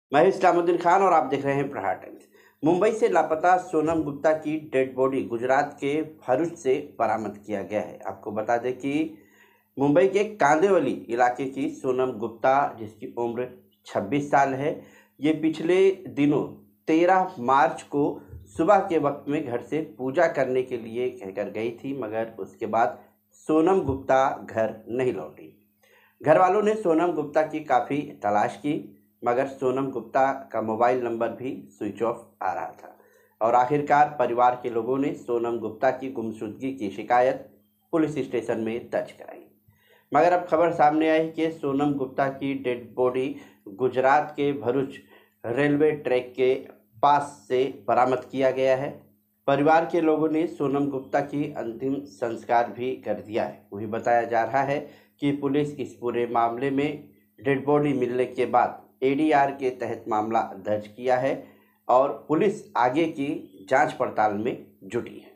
मैं इस्लामुद्दीन खान और आप देख रहे हैं प्रहार टाइम्स। मुंबई से लापता सोनम गुप्ता की डेड बॉडी गुजरात के भरूच से बरामद किया गया है। आपको बता दें कि मुंबई के कांदिवली इलाके की सोनम गुप्ता, जिसकी उम्र 26 साल है, ये पिछले दिनों 13 मार्च को सुबह के वक्त में घर से पूजा करने के लिए कहकर गई थी, मगर उसके बाद सोनम गुप्ता घर नहीं लौटी। घर वालों ने सोनम गुप्ता की काफ़ी तलाश की, मगर सोनम गुप्ता का मोबाइल नंबर भी स्विच ऑफ आ रहा था और आखिरकार परिवार के लोगों ने सोनम गुप्ता की गुमशुदगी की शिकायत पुलिस स्टेशन में दर्ज कराई। मगर अब खबर सामने आई कि सोनम गुप्ता की डेड बॉडी गुजरात के भरूच रेलवे ट्रैक के पास से बरामद किया गया है। परिवार के लोगों ने सोनम गुप्ता की अंतिम संस्कार भी कर दिया है। वही बताया जा रहा है कि पुलिस इस पूरे मामले में डेड बॉडी मिलने के बाद एडीआर के तहत मामला दर्ज किया है और पुलिस आगे की जांच पड़ताल में जुटी है।